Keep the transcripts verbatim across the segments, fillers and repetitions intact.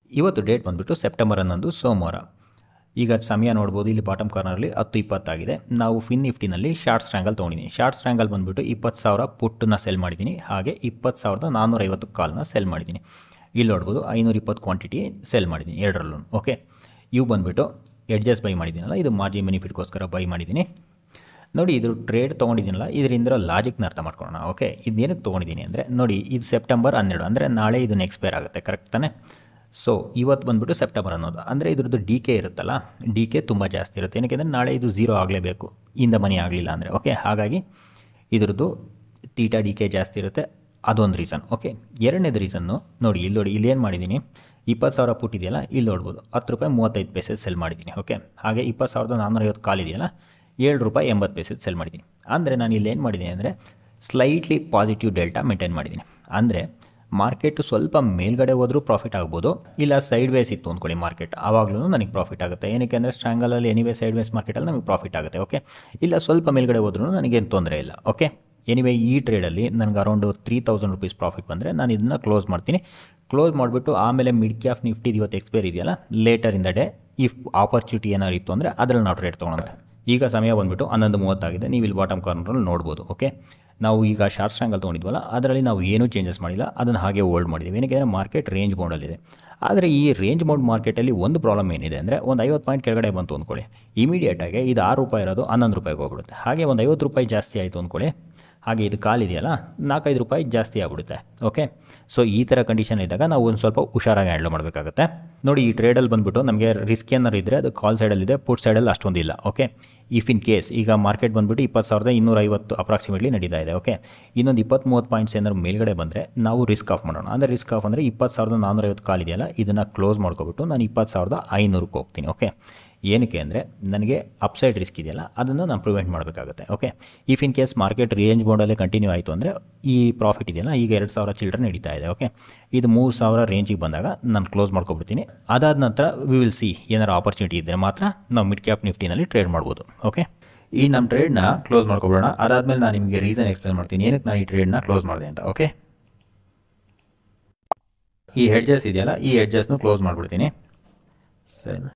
ಇವತ್ತು ಡೇಟ್ ಬಂದುಬಿಟ್ಟು ಸೆಪ್ಟೆಂಬರ್ ಹನ್ನೊಂದು ಸೋಮವಾರ. ಈಗ ಸಮಯ ನೋಡ್ಬೋದು, ಇಲ್ಲಿ ಬಾಟಮ್ ಕಾರ್ನರಲ್ಲಿ ಹತ್ತು ಇಪ್ಪತ್ತಾಗಿದೆ. ನಾವು ಫಿನ್ ನಿಫ್ಟಿನಲ್ಲಿ ಶಾರ್ಟ್ ಸ್ಟ್ರ್ಯಾಂಗಲ್ ತೊಗೊಂಡಿದ್ದೀನಿ. ಶಾರ್ಟ್ ಸ್ಟ್ರ್ಯಾಂಗಲ್ ಬಂದುಬಿಟ್ಟು ಇಪ್ಪತ್ತು ಸಾವಿರ ಪುಟ್ಟನ್ನ ಸೆಲ್ ಮಾಡಿದ್ದೀನಿ, ಹಾಗೆ ಇಪ್ಪತ್ತು ಸಾವಿರದ ನಾನ್ನೂರೈವತ್ತು ಕಾಲ್ನ ಸೆಲ್ ಮಾಡಿದ್ದೀನಿ. ಇಲ್ಲಿ ನೋಡ್ಬೋದು ಐನೂರ ಇಪ್ಪತ್ತು ಕ್ವಾಂಟಿಟಿ ಸೆಲ್ ಮಾಡಿದ್ದೀನಿ ಎರಡರಲ್ಲೂ. ಓಕೆ, ಇವು ಬಂದುಬಿಟ್ಟು ಎಡ್ಜಸ್ ಬೈ ಮಾಡಿದ್ದೀನಲ್ಲ, ಇದು ಮಾರ್ಜಿನ್ ಬೆನಿಫಿಟ್ಗೋಸ್ಕರ ಬೈ ಮಾಡಿದ್ದೀನಿ. ನೋಡಿ, ಇದು ಟ್ರೇಡ್ ತೊಗೊಂಡಿದ್ದೀನಲ್ಲ, ಇದರಿಂದ ಲಾಜಿಕ್ನ ಅರ್ಥ ಮಾಡ್ಕೊಳ್ಳೋಣ. ಓಕೆ, ಇದೇನಕ್ಕೆ ತೊಗೊಂಡಿದ್ದೀನಿ ಅಂದರೆ ನೋಡಿ, ಇದು ಸೆಪ್ಟೆಂಬರ್ ಹನ್ನೆರಡು ಅಂದರೆ ನಾಳೆ ಇದನ್ನು ಎಕ್ಸ್ಪೈರ್ ಆಗುತ್ತೆ, ಕರೆಕ್ಟ್ ತಾನೆ? ಸೊ ಇವತ್ತು ಬಂದುಬಿಟ್ಟು ಸೆಪ್ಟೆಂಬರ್ ಅನ್ನೋದು ಅಂದರೆ ಇದ್ರದ್ದು ಡಿ ಕೆ ಇರುತ್ತಲ್ಲ, ಡಿ ಕೆ ತುಂಬ ಜಾಸ್ತಿ ಇರುತ್ತೆ. ಏನಕ್ಕೆ ಅಂದರೆ ನಾಳೆ ಇದು ಝೀರೋ ಆಗಲೇಬೇಕು, ಇಂದ ಮನಿ ಆಗಲಿಲ್ಲ ಅಂದರೆ. ಓಕೆ, ಹಾಗಾಗಿ ಇದ್ರದ್ದು ತೀಟಾ ಡಿ ಕೆ ಜಾಸ್ತಿ ಇರುತ್ತೆ, ಅದೊಂದು ರೀಸನ್. ಓಕೆ, ಎರಡನೇದು ರೀಸನ್ನು ನೋಡಿ, ಇಲ್ಲಿ ನೋಡಿ, ಇಲ್ಲಿ ಏನು ಮಾಡಿದ್ದೀನಿ, ಇಪ್ಪತ್ತು ಸಾವಿರ ಪುಟ್ ಇದೆಯಲ್ಲ, ಇಲ್ಲಿ ನೋಡ್ಬೋದು ಹತ್ತು ರೂಪಾಯಿ ಮೂವತ್ತೈದು ಪೈಸೆ ಸೆಲ್ ಮಾಡಿದ್ದೀನಿ. ಓಕೆ, ಹಾಗೆ ಇಪ್ಪತ್ತು ಸಾವಿರದ ನಾನ್ನೂರೈವತ್ತು ಕಾಲ್ ಇದೆಯಲ್ಲ, ಏಳು ರೂಪಾಯಿ ಎಂಬತ್ತು ಪೈಸೆ ಸೆಲ್ ಮಾಡಿದ್ದೀನಿ. ಅಂದರೆ ನಾನು ಇಲ್ಲಿ ಏನು ಮಾಡಿದ್ದೀನಿ ಅಂದರೆ ಸ್ಲೈಟ್ಲಿ ಪಾಸಿಟಿವ್ ಡೆಲ್ಟಾ ಮೇಂಟೈನ್ ಮಾಡಿದ್ದೀನಿ. ಅಂದರೆ ಮಾರ್ಕೆಟು ಸ್ವಲ್ಪ ಮೇಲ್ಗಡೆ ಹೋದರೂ ಪ್ರಾಫಿಟ್ ಆಗ್ಬೋದು, ಇಲ್ಲ ಸೈಡ್ ವೇಸ್ ಇತ್ತು ಅಂದ್ಕೊಳ್ಳಿ ಮಾರ್ಕೆಟ್, ಆವಾಗಲೂ ನನಗೆ ಪ್ರಾಫಿಟ್ ಆಗುತ್ತೆ. ಏನಕ್ಕೆ ಅಂದರೆ ಸ್ಟ್ರ್ಯಾಂಗಲಲ್ಲಿ ಎನಿವೇ ಸೈಡ್ ವೇಸ್ ಮಾರ್ಕೆಟಲ್ಲಿ ನಮಗೆ ಪ್ರಾಫಿಟ್ ಆಗುತ್ತೆ. ಓಕೆ, ಇಲ್ಲ ಸ್ವಲ್ಪ ಮೇಲ್ಗಡೆ ಹೋದ್ರೂ ನನಗೇನು ತೊಂದರೆ ಇಲ್ಲ. ಓಕೆ, ಎನಿವೇ ಈ ಟ್ರೇಡಲ್ಲಿ ನನಗೆ around three thousand rupees profit ಬಂದರೆ ನಾನು ಇದನ್ನು ಕ್ಲೋಸ್ ಮಾಡ್ತೀನಿ. ಕ್ಲೋಸ್ ಮಾಡಿಬಿಟ್ಟು ಆಮೇಲೆ ಮಿಡ್ ಕ್ಯಾಪ್ ನಿಫ್ಟಿ ಇವತ್ತು ಎಕ್ಸ್ಪೈರ್ ಇದೆಯಲ್ಲ, later in the day if opportunity ಏನಾರು ಇತ್ತು ಅಂದರೆ ಅದರಲ್ಲಿ ನಾವು ಟ್ರೇಡ್ ತೊಗೊಳೋಣ. ಈಗ ಸಮಯ ಬಂದುಬಿಟ್ಟು ಹನ್ನೊಂದು ಮೂವತ್ತಾಗಿದೆ, ನೀವು ಇಲ್ಲಿ ಬಾಟಮ್ ಕಾರ್ನರಲ್ಲಿ ನೋಡ್ಬೋದು. ಓಕೆ, ನಾವು ಈಗ ಶಾರ್ಟ್ ಸ್ಟ್ರ್ಯಾಂಗಲ್ ತೊಗೊಂಡಿದ್ವಲ್ಲ, ಅದರಲ್ಲಿ ನಾವು ಏನೂ ಚೇಂಜಸ್ ಮಾಡಿಲ್ಲ, ಅದನ್ನು ಹಾಗೆ ಹೋಲ್ಡ್ ಮಾಡಿದ್ದೀವಿ. ಏನಕ್ಕೆ ಅಂದರೆ ಮಾರ್ಕೆಟ್ ರೇಂಜ್ ಮೋಡಲ್ಲಿದೆ. ಆದರೆ ಈ ರೇಂಜ್ ಮೋಡ್ ಮಾರ್ಕೆಟಲ್ಲಿ ಒಂದು ಪ್ರಾಬ್ಲಮ್ ಏನಿದೆ ಅಂದರೆ, ಒಂದು ಐವತ್ತು ಪಾಯಿಂಟ್ ಕೆಳಗಡೆ ಬಂತು ಅಂದ್ಕೊಳ್ಳಿ, ಇಮಿಡಿಯೇಟಾಗಿ ಇದು ಆರು ರೂಪಾಯಿ ಇರೋದು ಹನ್ನೊಂದು ರೂಪಾಯಿಗೆ ಹೋಗ್ಬಿಡುತ್ತೆ. ಹಾಗೆ ಒಂದು ಐವತ್ತು ರೂಪಾಯಿ ಜಾಸ್ತಿ ಆಯಿತು ಅಂದ್ಕೊಳ್ಳಿ, ಹಾಗೆ ಇದು ಕಾಲಿದೆಯಲ್ಲ ನಾಲ್ಕೈದು ರೂಪಾಯಿ ಜಾಸ್ತಿ ಆಗ್ಬಿಡುತ್ತೆ. ಓಕೆ, ಸೊ ಈ ಥರ ಕಂಡೀಷನ್ ಇದ್ದಾಗ ನಾವು ಒಂದು ಸ್ವಲ್ಪ ಹುಷಾರಾಗಿ ಹ್ಯಾಂಡಲ್ ಮಾಡಬೇಕಾಗುತ್ತೆ. ನೋಡಿ, ಈ ಟ್ರೇಡಲ್ಲಿ ಬಂದುಬಿಟ್ಟು ನಮಗೆ ರಿಸ್ಕ್ ಏನಾರು ಇದ್ದರೆ ಅದು ಕಾಲ್ ಸೈಡಲ್ಲಿದೆ, ಪುಟ್ ಸೈಡಲ್ಲಿ ಅಷ್ಟೊಂದಿಲ್ಲ. ಓಕೆ, ಇಫ್ ಇನ್ ಕೇಸ್ ಈಗ ಮಾರ್ಕೆಟ್ ಬಂದುಬಿಟ್ಟು ಇಪ್ಪತ್ತು ಸಾವಿರದ ಇನ್ನೂರ ಐವತ್ತು ಅಪ್ರಾಕ್ಸಿಮೇಟ್ಲಿ ನಡೀತಾ ಇದೆ. ಓಕೆ, ಇನ್ನೊಂದು ಇಪ್ಪತ್ತು ಮೂವತ್ತು ಪಾಯಿಂಟ್ಸ್ ಏನಾದ್ರು ಮೇಲ್ಗಡೆ ಬಂದರೆ ನಾವು ರಿಸ್ಕ್ ಆಫ್ ಮಾಡೋಣ. ಅಂದರೆ ರಿಸ್ಕ್ ಆಫ್ ಅಂದರೆ ಇಪ್ಪತ್ತು ಸಾವಿರದ ನಾನ್ನೂರೈವತ್ತು ಕಾಲ್ ಇದೆಯಲ್ಲ, ಇದನ್ನು ಕ್ಲೋಸ್ ಮಾಡ್ಕೊಬಿಟ್ಟು ನಾನು ಇಪ್ಪತ್ತು ಸಾವಿರದ ಐನೂರಕ್ಕೆ ಹೋಗ್ತೀನಿ. ಓಕೆ, ಏನಕ್ಕೆ ಅಂದರೆ ನನಗೆ ಅಪ್ಸೈಡ್ ರಿಸ್ಕ್ ಇದೆಯಲ್ಲ, ಅದನ್ನು ನಾನು ಪ್ರಿವೆಂಟ್ ಮಾಡಬೇಕಾಗುತ್ತೆ. Okay, if in case market range ಮೋಡಲ್ಲೇ ಕಂಟಿನ್ಯೂ ಆಯಿತು ಅಂದರೆ ಈ ಪ್ರಾಫಿಟ್ ಇದೆಯಲ್ಲ, ಈಗ ಎರಡು ಸಾವಿರ ಚಿಲ್ಲರೆ ನಡೀತಾ ಇದೆ. ಓಕೆ, ಇದು ಮೂರು ಸಾವಿರ ರೇಂಜಿಗೆ ಬಂದಾಗ ನಾನು ಕ್ಲೋಸ್ ಮಾಡ್ಕೊಬಿಡ್ತೀನಿ. ಅದಾದ ನಂತರ ವಿ ವಿಲ್ ಸಿ ಏನಾರು ಆಪರ್ಚುನಿಟಿ ಇದ್ದರೆ ಮಾತ್ರ ನಾವು ಮಿಡ್ ಕ್ಯಾಪ್ ನಿಫ್ಟಿನಲ್ಲಿ ಟ್ರೇಡ್ ಮಾಡ್ಬೋದು. ಓಕೆ, ಈ ನಮ್ಮ ಟ್ರೇಡ್ನ ಕ್ಲೋಸ್ ಮಾಡ್ಕೊಬಿಡೋಣ. ಅದಾದಮೇಲೆ ನಾನು ನಿಮಗೆ ರೀಸನ್ ಎಕ್ಸ್ಪ್ಲೇನ್ ಮಾಡ್ತೀನಿ ಏನಕ್ಕೆ ನಾನು ಈ ಟ್ರೇಡ್ನ ಕ್ಲೋಸ್ ಮಾಡಿದೆ ಅಂತ. ಓಕೆ, ಈ ಹೆಡ್ಜಸ್ ಇದೆಯಲ್ಲ, ಈ ಹೆಡ್ಜಸ್ನು ಕ್ಲೋಸ್ ಮಾಡಿಬಿಡ್ತೀನಿ. ಸರಿ,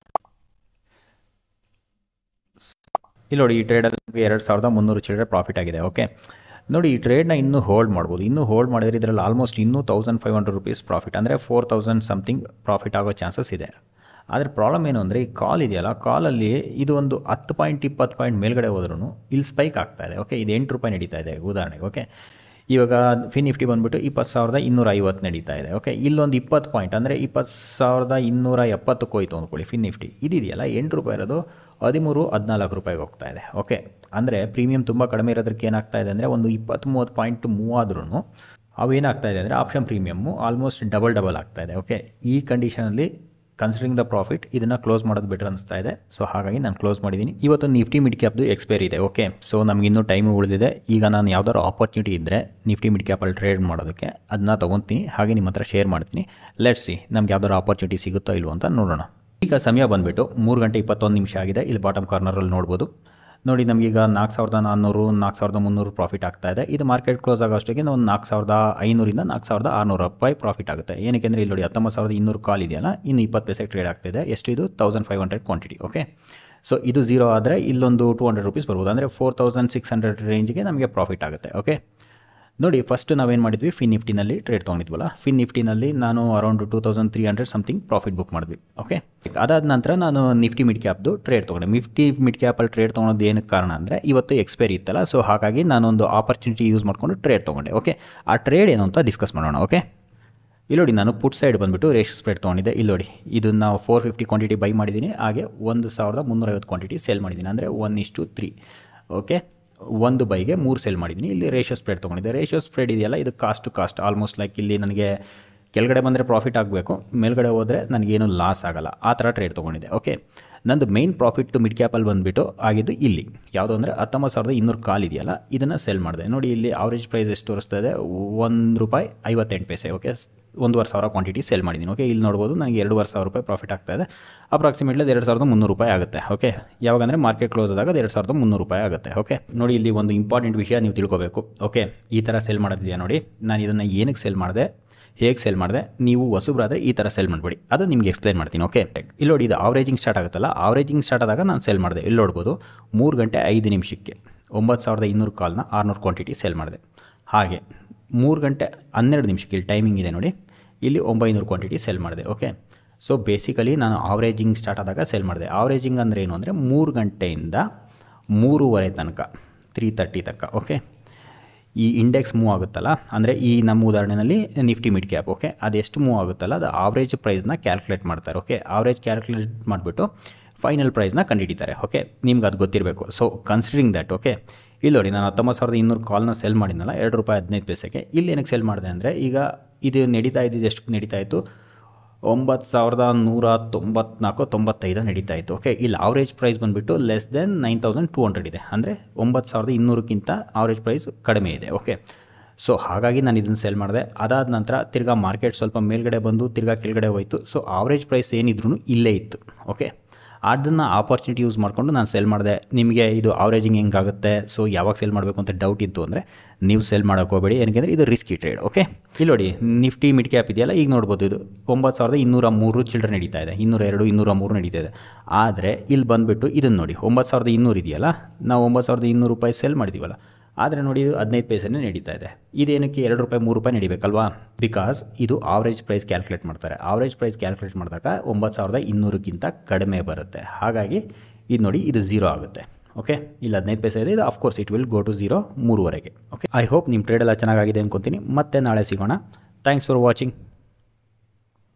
ಇಲ್ಲಿ ನೋಡಿ, ಈ ಟ್ರೇಡಲ್ಲಿ ಎರಡು ಸಾವಿರದ ಮುನ್ನೂರು ಚಿಲ್ಲರೆ ಪ್ರಾಫಿಟ್ ಆಗಿದೆ. ಓಕೆ, ನೋಡಿ, ಈ ಟ್ರೇಡ್ನ ಇನ್ನೂ ಹೋಲ್ಡ್ ಮಾಡ್ಬೋದು. ಇನ್ನೂ ಹೋಲ್ಡ್ ಮಾಡಿದ್ರೆ ಇದರಲ್ಲಿ ಆಲ್ಮೋಸ್ಟ್ ಇನ್ನೂ thousand five hundred rupees profit, ಅಂದರೆ ಫೋರ್ ತೌಸಂಡ್ ಸಮಥಿಂಗ್ ಪ್ರಾಫಿಟ್ ಆಗೋ ಚಾನ್ಸಸ್ ಇದೆ. ಆದರೆ ಪ್ರಾಬ್ಲಮ್ ಏನು ಅಂದರೆ, ಈ ಕಾಲ್ ಇದೆಯಲ್ಲ, ಕಾಲಲ್ಲಿ ಇದು ಒಂದು ಹತ್ತು ಪಾಯಿಂಟ್ ಇಪ್ಪತ್ತು ಪಾಯಿಂಟ್ ಮೇಲ್ಗಡೆ ಹೋದ್ರೂ ಇಲ್ಲಿ ಸ್ಪೈಕ್ ಆಗ್ತಾ ಇದೆ. ಓಕೆ, ಇದು ಎಂಟು ರೂಪಾಯಿ ನಡೀತಾ ಇದೆ ಉದಾಹರಣೆಗೆ. ಓಕೆ, ಇವಾಗ ಫಿನ್ ನಿಫ್ಟಿ ಬಂದುಬಿಟ್ಟು ಇಪ್ಪತ್ತು ಸಾವಿರದ ಇನ್ನೂರ ಐವತ್ತು ನಡೀತಾ ಇದೆ. ಓಕೆ, ಇಲ್ಲೊಂದು ಇಪ್ಪತ್ತು ಪಾಯಿಂಟ್ ಅಂದರೆ ಇಪ್ಪತ್ತು ಸಾವಿರದ ಇನ್ನೂರ ಎಪ್ಪತ್ತಕ್ಕೆ ಹೋಯ್ತು ಅಂದ್ಕೊಳ್ಳಿ ಫಿನ್ ನಿಫ್ಟಿ, ಇದಿದೆಯಲ್ಲ ಎಂಟು ರೂಪಾಯಿ ಇರೋದು ಹದಿಮೂರು ಹದಿನಾಲ್ಕು ರೂಪಾಯಿಗೆ ಹೋಗ್ತಾ ಇದೆ. ಓಕೆ, ಅಂದರೆ ಪ್ರೀಮಿಯಮ್ ತುಂಬ ಕಡಿಮೆ ಇರೋದಕ್ಕೆ ಏನಾಗ್ತಾ ಇದೆ ಅಂದರೆ, ಒಂದು ಇಪ್ಪತ್ತು ಮೂವತ್ತು ಪಾಯಿಂಟ್ ಮೂವ್ ಆದ್ರೂ ಅವು ಏನಾಗ್ತಾ ಇದೆ ಅಂದರೆ option premium almost double double ಆಗ್ತಾ ಇದೆ. ಓಕೆ, ಈ ಕಂಡೀಷನಲ್ಲಿ ಕನ್ಸಿಡರಿಂಗ್ ದ ಪ್ರಾಫಿಟ್ ಇದನ್ನು ಕ್ಲೋಸ್ ಮಾಡೋದು ಬೆಟರ್ ಅನಿಸ್ತಾ ಇದೆ. ಸೊ ಹಾಗಾಗಿ ನಾನು ಕ್ಲೋಸ್ ಮಾಡಿದ್ದೀನಿ. ಇವತ್ತು ನಿಫ್ಟಿ ಮಿಡ್ ಕ್ಯಾಪ್ದು ಎಕ್ಸ್ಪೈರಿ ಇದೆ. ಓಕೆ, ಸೊ ನಮ್ಗೆ ಇನ್ನೂ ಟೈಮು ಉಳಿದಿದೆ. ಈಗ ನಾನು ಯಾವ್ದಾದ್ರು ಆಪರ್ಚುನಿಟಿ ಇದ್ದರೆ ನಿಫ್ಟಿ ಮಿಡ್ ಕ್ಯಾಪಲ್ಲಿ ಟ್ರೇಡ್ ಮಾಡೋದಕ್ಕೆ ಅದನ್ನ ತೊಗೊತೀನಿ, ಹಾಗೆ ನಿಮ್ಮ ಹತ್ರ ಶೇರ್ ಮಾಡ್ತೀನಿ. ಲೆಟ್ಸ್ ಸಿ ನಮ್ಗೆ ಯಾವ್ದಾದ್ರು ಆಪರ್ಚುನಿಟಿ ಸಿಗುತ್ತೋ ಇಲ್ವೋ ಅಂತ ನೋಡೋಣ. ಈಗ ಸಮಯ ಬಂದುಬಿಟ್ಟು ಮೂರು ಗಂಟೆ ಇಪ್ಪತ್ತೊಂದು ನಿಮಿಷ ಆಗಿದೆ. ಇಲ್ಲಿ ಬಾಟಮ್ ಕಾರ್ನರಲ್ಲಿ ನೋಡ್ಬೋದು. ನೋಡಿ, ನಮಗೀಗ ನಾಲ್ಕು ಸಾವಿರದ ನಾನ್ನೂರು ನಾಲ್ಕು ಸಾವಿರದ ಮುನ್ನೂರು ಪ್ರಾಫಿಟ್ ಆಗ್ತಾ ಇದೆ. ಇದು ಮಾರ್ಕೆಟ್ ಕ್ಲೋಸ್ ಆಗೋ ಅಷ್ಟೊತ್ತಿಗೆ ಒಂದು ನಾಲ್ಕು ಸಾವಿರದ ಐನೂರಿಂದ ನಾಲ್ಕು ಸಾವಿರದ ಆರುನೂರು ರೂಪಾಯಿ ಪ್ರಾಫಿಟ್ ಆಗುತ್ತೆ. ಏನಕ್ಕೆ ಅಂದರೆ ಇಲ್ಲಿ ನೋಡಿ, ಹತ್ತೊಂಬತ್ತು ಸಾವಿರದ ಇನ್ನೂರು ಕಾಲ್ ಇದೆಯಲ್ಲ, ಇನ್ನು ಇಪ್ಪತ್ತು ಪೈಸೆ ಟ್ರೇಡ್ ಆಗ್ತಿದೆ. ಎಷ್ಟು ಇದು? Thousand five hundred quantity. Okay, so ಇದು ಝೀರೋ ಆದರೆ ಇಲ್ಲೊಂದು ಟೂ ಹಂಡ್ರೆಡ್ ರುಪೀಸ್ ಬರ್ಬೋದು, ಅಂದರೆ ಫೋರ್ ತೌಸಂಡ್ ಸಿಕ್ಸ್ ಹಂಡ್ರೆಡ್ ರೇಂಜ್ಗೆ ನಮಗೆ ಪ್ರಾಫಿಟ್ ಆಗುತ್ತೆ. ಓಕೆ, ನೋಡಿ, ಫಸ್ಟ್ ನಾವೇನು ಮಾಡಿದ್ವಿ, ಫಿನ್ ನಿಫ್ಟಿನಲ್ಲಿ ಟ್ರೇಡ್ ತೊಗೊಂಡಿದ್ವಲ್ಲ, ಫಿನ್ ನಿಫ್ಟಿನಲ್ಲಿ ನಾನು around two thousand three hundred something profit book ಮಾಡಿದ್ವಿ. ಓಕೆ, ಅದಾದ ನಂತರ ನಾನು ನಿಫ್ಟಿ ಮಿಡ್ ಕ್ಯಾಪ್ದು ಟ್ರೇಡ್ ತೊಗೊಂಡೆ. ನಿಫ್ಟಿ ಮಿಡ್ ಕ್ಯಾಪಲ್ಲಿ ಟ್ರೇಡ್ ತೊಗೊಳೋದು ಏನಕ್ಕೆ ಕಾರಣ ಅಂದರೆ, ಇವತ್ತು ಎಕ್ಸ್ಪೈರಿ ಇತ್ತಲ್ಲ, ಸೊ ಹಾಗಾಗಿ ನಾನೊಂದು ಆಪರ್ಚುನಿಟಿ ಯೂಸ್ ಮಾಡಿಕೊಂಡು ಟ್ರೇಡ್ ತೊಗೊಂಡೆ. ಓಕೆ, ಆ ಟ್ರೇಡ್ ಏನು ಅಂತ ಡಿಸ್ಕಸ್ ಮಾಡೋಣ. ಓಕೆ, ಇಲ್ಲಿ ನೋಡಿ, ನಾನು ಪುಟ್ ಸೈಡ್ ಬಂದುಬಿಟ್ಟು ರೇಷಿಯೋ ಸ್ಪ್ರೆಡ್ ತೊಗೊಂಡಿದ್ದೆ. ಇಲ್ಲಿ ನೋಡಿ, ಇದನ್ನು ಫೋರ್ ಫಿಫ್ಟಿ ಕ್ವಾಂಟಿಟಿ ಬೈ ಮಾಡಿದ್ದೀನಿ, ಹಾಗೆ ಒಂದು ಸಾವಿರದ ಮುನ್ನೂರೈವತ್ತು ಕ್ವಾಂಟಿಟಿ ಸೇಲ್ ಮಾಡಿದ್ದೀನಿ, ಅಂದರೆ ಒನ್ ಇಷ್ಟು ತ್ರೀ. ಓಕೆ, ಒಂದು ಬೈಗೆ ಮೂರು ಸೇಲ್ ಮಾಡಿದ್ದೀನಿ. ಇಲ್ಲಿ ರೇಷಿಯೋ ಸ್ಪ್ರೆಡ್ ತೊಗೊಂಡಿದ್ದೆ. ರೇಷಿಯೋ ಸ್ಪ್ರೆಡ್ ಇದೆಯಲ್ಲ, ಇದು cost to cost almost like ಇಲ್ಲಿ ನನಗೆ ಕೆಳಗಡೆ ಬಂದರೆ ಪ್ರಾಫಿಟ್ ಆಗಬೇಕು, ಮೇಲ್ಗಡೆ ಹೋದರೆ ನನಗೇನು ಲಾಸ್ ಆಗಲ್ಲ, ಆ ಥರ ಟ್ರೇಡ್ ತೊಗೊಂಡಿದ್ದೆ. ಓಕೆ, ನಂದು ಮೈನ್ ಪ್ರಾಫಿಟ್ ಮಿಡ್ ಕ್ಯಾಪಲ್ಲಿ ಬಂದುಬಿಟ್ಟು ಆಗಿದ್ದು ಇಲ್ಲಿ ಯಾವುದು ಅಂದರೆ ಹತ್ತೊಂಬತ್ತು ಸಾವಿರದ ಇನ್ನೂರು ಕಾಲ್ ಇದೆಯಲ್ಲ, ಇದನ್ನು ಸೇಲ್ ಮಾಡಿದೆ. ನೋಡಿ, ಇಲ್ಲಿ ಆವ್ರೇಜ್ ಪ್ರೈಸ್ ಎಷ್ಟು ತೋರಿಸ್ತಾ ಇದೆ, ಒಂದು ರೂಪಾಯಿ ಐವತ್ತೆಂಟು ಪೈಸೆ. ಓಕೆ, ಒಂದುವರೆ ಸಾವಿರ ಕ್ವಾಂಟಿಟಿ ಸೇಲ್ ಮಾಡಿದ್ದೀನಿ. ಓಕೆ, ಇಲ್ಲಿ ನೋಡ್ಬೋದು ನನಗೆ ಎರಡೂವರೆ ಸಾವಿರ ರೂಪಾಯಿ ಪ್ರಾಫಿಟ್ ಆಗ್ತಾ ಇದೆ. ಅಪ್ರಾಕ್ಸಿಮೇಟ್ಲಿ ಅದು ಎರಡು ಸಾವಿರದ ಮುನ್ನೂರು ರೂಪಾಯಿ ಆಗುತ್ತೆ. ಓಕೆ, ಯಾವಾಗ ಅಂದರೆ ಮಾರ್ಕೆಟ್ ಕ್ಲೋಸ್ ಆದಾಗ ಅದು ಎರಡು ಸಾವಿರದ ಮುನ್ನೂರು ರೂಪಾಯಿ ಆಗುತ್ತೆ. ಓಕೆ, ನೋಡಿ, ಇಲ್ಲಿ ಒಂದು ಇಂಪಾರ್ಟೆಂಟ್ ವಿಷಯ ನೀವು ತಿಳ್ಕೋಬೇಕು. ಓಕೆ, ಈ ಥರ ಸೇಲ್ ಮಾಡೋದಿದೆಯಾ ನೋಡಿ, ನಾನು ಇದನ್ನು ಏನಕ್ಕೆ ಸೇಲ್ ಮಾಡಿದೆ, ಹೇಗೆ ಸೇಲ್ ಮಾಡಿದೆ, ನೀವು ಹೊಸಬ್ರಾದರೆ ಈ ಥರ ಸೇಲ್ ಮಾಡಬೇಡಿ, ಅದು ನಿಮಗೆ ಎಕ್ಸ್ಪ್ಲೈನ್ ಮಾಡ್ತೀನಿ. ಓಕೆ, ಇಲ್ಲಿ ನೋಡಿ, ಇದು ಆವ್ರೇಜಿಂಗ್ ಸ್ಟಾರ್ಟ್ ಆಗುತ್ತಲ್ಲ, ಆವ್ರೇಜಿಂಗ್ ಸ್ಟಾರ್ಟ್ ಆದಾಗ ನಾನು ಸೇಲ್ ಮಾಡಿದೆ. ಇಲ್ಲಿ ನೋಡ್ಬೋದು ಮೂರು ಗಂಟೆ ಐದು ನಿಮಿಷಕ್ಕೆ ಒಂಬತ್ತು ಸಾವಿರದ ಇನ್ನೂರು ಕಾಲ್ನ ಆರುನೂರು ಕ್ವಾಂಟಿಟಿ ಸೇಲ್ ಮಾಡಿದೆ. ಹಾಗೆ ಮೂರು ಗಂಟೆ ಹನ್ನೆರಡು ನಿಮಿಷಕ್ಕೆ ಇಲ್ಲಿ ಟೈಮಿಂಗ್ ಇದೆ ನೋಡಿ, ಇಲ್ಲಿ ಒಂಬೈನೂರು ಕ್ವಾಂಟಿಟಿ ಸೇಲ್ ಮಾಡಿದೆ. ಓಕೆ, ಸೊ ಬೇಸಿಕಲಿ ನಾನು ಆವ್ರೇಜಿಂಗ್ ಸ್ಟಾರ್ಟ್ ಆದಾಗ ಸೇಲ್ ಮಾಡಿದೆ. ಆವ್ರೇಜಿಂಗ್ ಅಂದರೆ ಏನು ಅಂದರೆ ಮೂರು ಗಂಟೆಯಿಂದ ಮೂರುವರೆ ತನಕ, ತ್ರೀ ತರ್ಟಿ ತನಕ. ಓಕೆ, ಈ ಇಂಡೆಕ್ಸ್ ಮೂವ್ ಆಗುತ್ತಲ್ಲ, ಅಂದರೆ ಈ ನಮ್ಮ ಉದಾಹರಣೆಯಲ್ಲಿ ನಿಫ್ಟಿ ಮಿಡ್ ಕ್ಯಾಪ್. ಓಕೆ, ಅದೆಷ್ಟು ಮೂವ್ ಆಗುತ್ತಲ್ಲ ಅದು ಆವ್ರೇಜ್ ಪ್ರೈಸ್ನ ಕ್ಯಾಲ್ಕುಲೇಟ್ ಮಾಡ್ತಾರೆ. ಓಕೆ, ಆವ್ರೇಜ್ ಕ್ಯಾಲ್ಕುಲೇಟ್ ಮಾಡಿಬಿಟ್ಟು ಫೈನಲ್ ಪ್ರೈಸ್ನ ಕಂಡುಹಿಡಿತಾರೆ. ಓಕೆ, ನಿಮ್ಗೆ ಅದು ಗೊತ್ತಿರಬೇಕು. ಸೊ ಕನ್ಸಿಡರಿಂಗ್ ದ್ಯಾಟ್, ಓಕೆ, ಇಲ್ಲಿ ನೋಡಿ, ನಾನು ಹತ್ತೊಂಬತ್ತು ಸಾವಿರದ ಇನ್ನೂರು ಕಾಲ್ನ ಸೆಲ್ ಮಾಡಿದ್ನಲ್ಲ ಎರಡು ರೂಪಾಯಿ ಹದಿನೈದು ಪೈಸೆಗೆ. ಇಲ್ಲಿ ಏನಕ್ಕೆ ಸೆಲ್ ಮಾಡಿದೆ ಅಂದರೆ, ಈಗ ಇದು ನಡೀತಾ ಇದ್ದಿದ್ದು ಎಷ್ಟು ನಡೀತಾ ಇತ್ತು, ಒಂಬತ್ತು ಸಾವಿರದ ನೂರ ತೊಂಬತ್ನಾಲ್ಕು ತೊಂಬತ್ತೈದು ನಡೀತಾ ಇತ್ತು. ಓಕೆ, ಇಲ್ಲಿ ಆವ್ರೇಜ್ ಪ್ರೈಸ್ ಬಂದುಬಿಟ್ಟು less than nine thousand two hundred ಇದೆ, ಅಂದರೆ ಒಂಬತ್ತು ಸಾವಿರದ ಇನ್ನೂರಕ್ಕಿಂತ ಆವ್ರೇಜ್ ಪ್ರೈಸ್ ಕಡಿಮೆ ಇದೆ. ಓಕೆ, ಸೊ ಹಾಗಾಗಿ ನಾನು ಇದನ್ನು ಸೇಲ್ ಮಾಡಿದೆ. ಅದಾದ ನಂತರ ತಿರ್ಗಾ ಮಾರ್ಕೆಟ್ ಸ್ವಲ್ಪ ಮೇಲ್ಗಡೆ ಬಂದು ತಿರ್ಗಾ ಕೆಳಗಡೆ ಹೋಯಿತು. ಸೊ ಆವ್ರೇಜ್ ಪ್ರೈಸ್ ಏನಿದ್ರು ಇಲ್ಲೇ ಇತ್ತು. ಓಕೆ, ಅದನ್ನು ಆಪರ್ಚುನಿಟಿ ಯೂಸ್ ಮಾಡಿಕೊಂಡು ನಾನು ಸೇಲ್ ಮಾಡಿದೆ. ನಿಮಗೆ ಇದು ಆವ್ರೇಜಿಂಗ್ ಹೆಂಗಾಗುತ್ತೆ, ಸೊ ಯಾವಾಗ ಸೇಲ್ ಮಾಡಬೇಕು ಅಂತ ಡೌಟ್ ಇತ್ತು ಅಂದರೆ ನೀವು ಸೇಲ್ ಮಾಡೋಕೆ ಹೋಗಬೇಡಿ, ಏನಕ್ಕೆ ಇದು ರಿಸ್ಕಿ ಟ್ರೇಡ್. ಓಕೆ, ಇಲ್ಲಿ ನೋಡಿ, ನಿಫ್ಟಿ ಮಿಡ್ ಕ್ಯಾಪ್ ಇದೆಯಲ್ಲ, ಈಗ ನೋಡ್ಬೋದು ಇದು ಒಂಬತ್ತು ಸಾವಿರದ ಇನ್ನೂರ ಮೂರು ಚಿಲ್ಡ್ರೆ ನಡೀತಾ ಇದೆ, ಇನ್ನೂರ ಎರಡು ಇನ್ನೂರ ಮೂರು ನಡೀತಾ ಇದೆ. ಆದರೆ ಇಲ್ಲಿ ಬಂದುಬಿಟ್ಟು ಇದನ್ನು ನೋಡಿ, ಒಂಬತ್ತು ಸಾವಿರದ ಇನ್ನೂರು ಇದೆಯಲ್ಲ, ನಾವು ಒಂಬತ್ತು ಸಾವಿರದ ಇನ್ನೂರು ರೂಪಾಯಿ ಸೇಲ್ ಮಾಡಿದ್ದೀವಲ್ಲ, ಆದರೆ ನೋಡಿ ಇದು ಹದಿನೈದು ಪೈಸೆನೇ ನಡೀತಾ ಇದೆ. ಇದೇನಕ್ಕೆ ಎರಡು ರೂಪಾಯಿ ಮೂರು ರೂಪಾಯಿ ನಡಿಬೇಕಲ್ವಾ? ಬಿಕಾಸ್ ಇದು ಆವ್ರೇಜ್ ಪ್ರೈಸ್ ಕ್ಯಾಲ್ಕುಲೇಟ್ ಮಾಡ್ತಾರೆ. ಆವ್ರೇಜ್ ಪ್ರೈಸ್ ಕ್ಯಾಲ್ಕುಲೇಟ್ ಮಾಡಿದಾಗ ಒಂಬತ್ತು ಸಾವಿರದ ಇನ್ನೂರಕ್ಕಿಂತ ಕಡಿಮೆ ಬರುತ್ತೆ. ಹಾಗಾಗಿ ಇದು ನೋಡಿ, ಇದು ಝೀರೋ ಆಗುತ್ತೆ. ಓಕೆ, ಇಲ್ಲಿ ಹದಿನೈದು ಪೈಸೆ ಇದೆ, ಇದು of course it will go to zero ಮೂರುವರೆಗೆ. ಓಕೆ, ಐ ಹೋಪ್ ನಿಮ್ಮ ಟ್ರೇಡ್ ಎಲ್ಲ ಚೆನ್ನಾಗಿದೆ ಅನ್ಕೊತೀನಿ. ಮತ್ತೆ ನಾಳೆ ಸಿಗೋಣ. Thanks for watching.